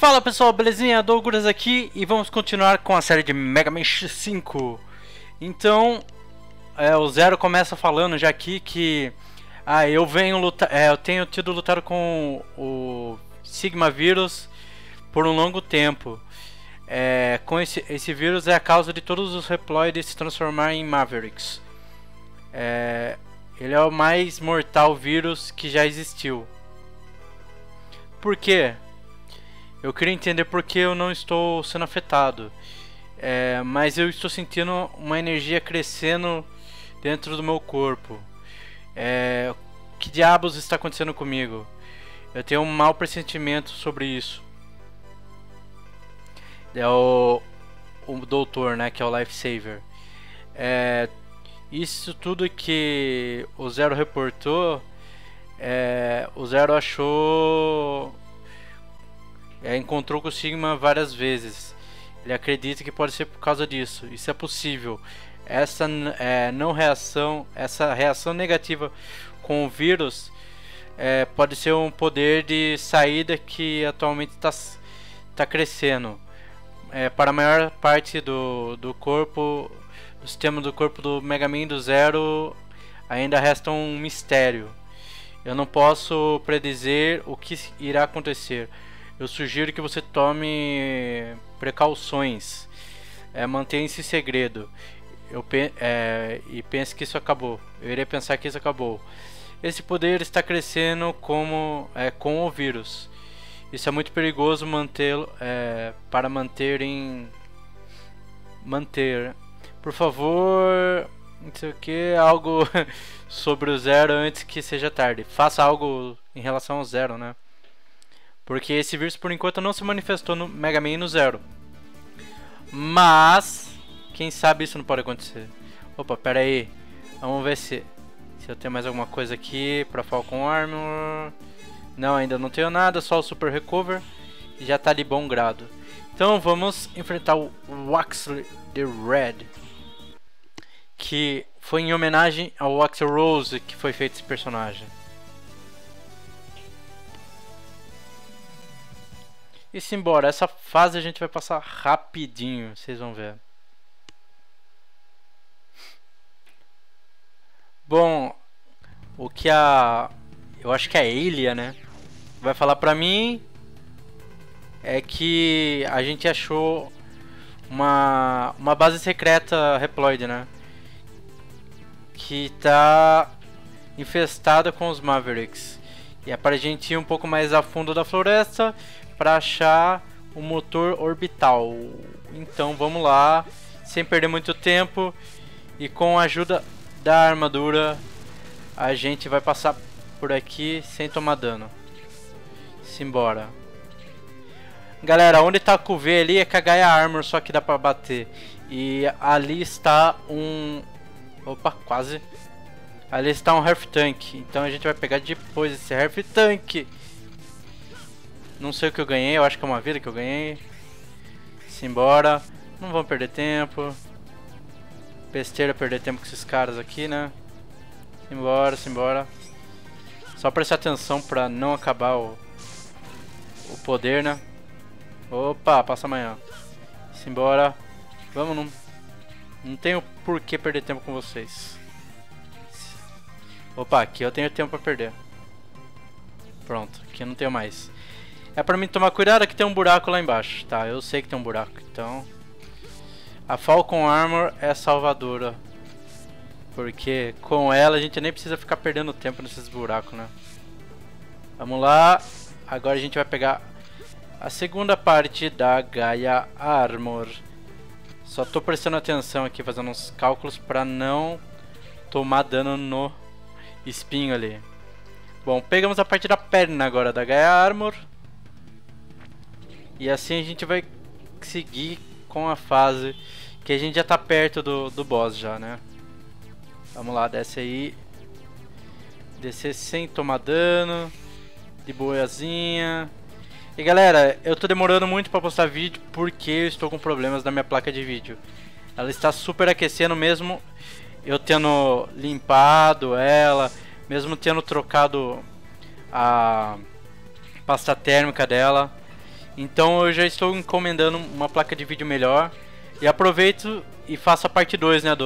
Fala pessoal, belezinha? Douglas aqui e vamos continuar com a série de Mega Man X5. Então, o Zero começa falando já aqui que eu venho lutar, eu tenho tido lutado com o Sigma Vírus por um longo tempo. Com esse vírus é a causa de todos os Reploides se transformar em Mavericks. Ele é o mais mortal vírus que já existiu. Por quê? Eu queria entender por que eu não estou sendo afetado. Mas eu estou sentindo uma energia crescendo dentro do meu corpo. Que diabos está acontecendo comigo? Eu tenho um mau pressentimento sobre isso. É o doutor, né, que é o Lifesaver. Isso tudo que o Zero reportou, o Zero achou... encontrou com o Sigma várias vezes. Ele acredita que pode ser por causa disso. Isso é possível. Essa reação negativa com o vírus pode ser um poder de saída que atualmente está crescendo. Para a maior parte do corpo, do sistema do corpo do Mega Man do Zero, ainda resta um mistério. Eu não posso predizer o que irá acontecer. Eu sugiro que você tome precauções, mantenha esse segredo. E pense que isso acabou. Eu irei pensar que isso acabou. Esse poder está crescendo com o vírus. Isso é muito perigoso para manter. Por favor, não sei o que, algo sobre o Zero antes que seja tarde. Faça algo em relação ao Zero, né? Porque esse vírus por enquanto não se manifestou no Mega Man e no Zero. Mas quem sabe isso não pode acontecer. Opa, pera aí. Vamos ver se eu tenho mais alguma coisa aqui pra Falcon Armor. Não, ainda não tenho nada, só o Super Recover. E já tá de bom grado. Então vamos enfrentar o Waxley the Red, que foi em homenagem ao Axl Rose que foi feito esse personagem. E simbora, essa fase a gente vai passar rapidinho, vocês vão ver. Bom, o que eu acho que a Ilia, né, vai falar pra mim é que a gente achou uma base secreta Reploid, né, que tá infestada com os Mavericks. E é pra gente ir um pouco mais a fundo da floresta para achar o motor orbital. Então vamos lá, sem perder muito tempo, e com a ajuda da armadura a gente vai passar por aqui sem tomar dano. Simbora. Galera, onde tá com o V ali é com a Gaia Armor, só que dá pra bater. E ali está um... Opa, quase. Ali está um Health Tank. Então a gente vai pegar depois esse Health Tank. Não sei o que eu ganhei, eu acho que é uma vida que eu ganhei. Simbora. Não vamos perder tempo. Besteira perder tempo com esses caras aqui, né? Simbora, simbora. Só prestar atenção pra não acabar o poder, né? Opa, passa amanhã. Simbora. Vamos, não tenho por que perder tempo com vocês. Opa, aqui eu tenho tempo pra perder. Pronto, aqui eu não tenho mais. É pra mim tomar cuidado, que tem um buraco lá embaixo. Tá, eu sei que tem um buraco, então... A Falcon Armor é salvadora. Porque com ela a gente nem precisa ficar perdendo tempo nesses buracos, né? Vamos lá. Agora a gente vai pegar a segunda parte da Gaia Armor. Só tô prestando atenção aqui, fazendo uns cálculos pra não tomar dano no espinho ali. Bom, pegamos a parte da perna agora da Gaia Armor. E assim a gente vai seguir com a fase que a gente já tá perto do boss já, né? Vamos lá, desce aí. Descer sem tomar dano. De boazinha. E galera, eu tô demorando muito pra postar vídeo porque eu estou com problemas na minha placa de vídeo. Ela está super aquecendo mesmo eu tendo limpado ela, mesmo tendo trocado a pasta térmica dela. Então eu já estou encomendando uma placa de vídeo melhor. E aproveito e faço a parte 2, né,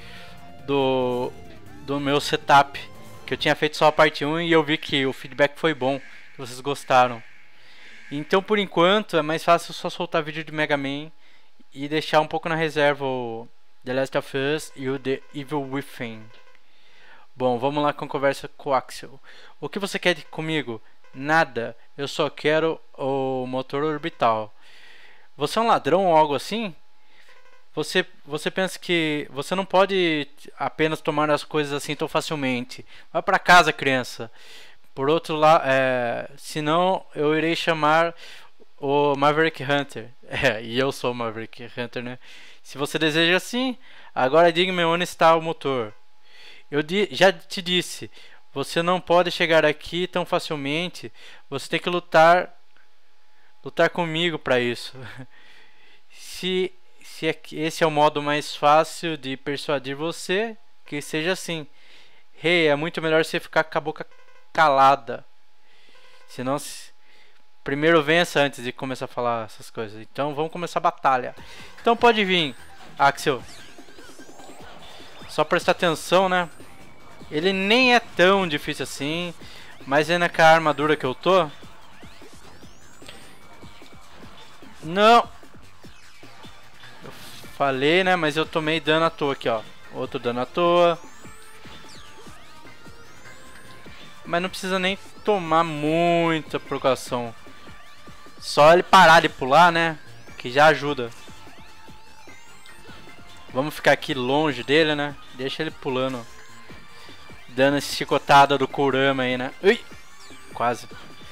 do meu setup. Que eu tinha feito só a parte 1 e eu vi que o feedback foi bom, que vocês gostaram. Então por enquanto é mais fácil só soltar vídeo de Mega Man e deixar um pouco na reserva o The Last of Us e o The Evil Within. Bom, vamos lá com a conversa com o Axel. O que você quer comigo? Nada, eu só quero o motor orbital. Você é um ladrão ou algo assim? Você pensa que você não pode apenas tomar as coisas assim tão facilmente. Vá para casa, criança. Por outro lado, senão eu irei chamar o Maverick Hunter. E eu sou o Maverick Hunter, né? Se você deseja assim, agora diga-me onde está o motor. Já te disse, você não pode chegar aqui tão facilmente. Você tem que lutar comigo para isso. Se esse é o modo mais fácil de persuadir você, que seja assim. Hey, é muito melhor você ficar com a boca calada. Senão, primeiro vença antes de começar a falar essas coisas. Então vamos começar a batalha. Então pode vir, Axel. Só prestar atenção, né? Ele nem é tão difícil assim. Mas ainda com a armadura que eu tô. Não! Falei, né? Mas eu tomei dano à toa aqui, ó. Outro dano à toa. Mas não precisa nem tomar muita precaução. Só ele parar de pular, né? Que já ajuda. Vamos ficar aqui longe dele, né? Deixa ele pulando. Dando essa chicotada do Kurama aí, né? Ui! Quase.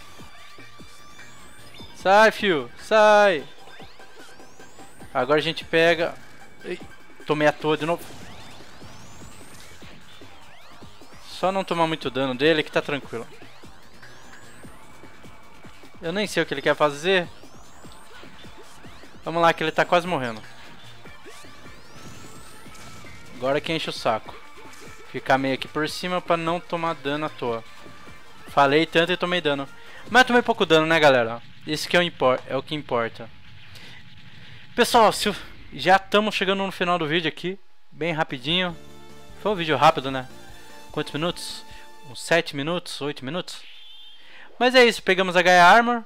Sai, fio! Sai! Agora a gente pega... Ui, tomei à toa de novo. Só não tomar muito dano dele que tá tranquilo. Eu nem sei o que ele quer fazer. Vamos lá que ele tá quase morrendo. Agora que enche o saco. Ficar meio aqui por cima pra não tomar dano à toa. Falei tanto e tomei dano. Mas tomei pouco dano, né, galera? Isso que é o que importa. Pessoal, já estamos chegando no final do vídeo aqui. Bem rapidinho. Foi um vídeo rápido, né? Quantos minutos? Uns 7 minutos? 8 minutos? Mas é isso, pegamos a Gaia Armor.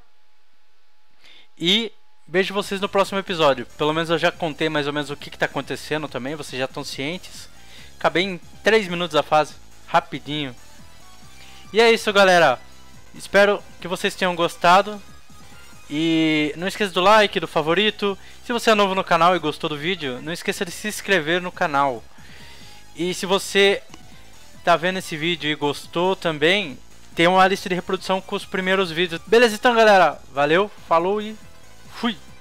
E vejo vocês no próximo episódio. Pelo menos eu já contei mais ou menos o que está acontecendo também. Vocês já estão cientes. Acabei em 3 minutos a fase. Rapidinho. E é isso, galera. Espero que vocês tenham gostado. E não esqueça do like, do favorito. Se você é novo no canal e gostou do vídeo, não esqueça de se inscrever no canal. E se você tá vendo esse vídeo e gostou também, tem uma lista de reprodução com os primeiros vídeos. Beleza então, galera? Valeu, falou e fui!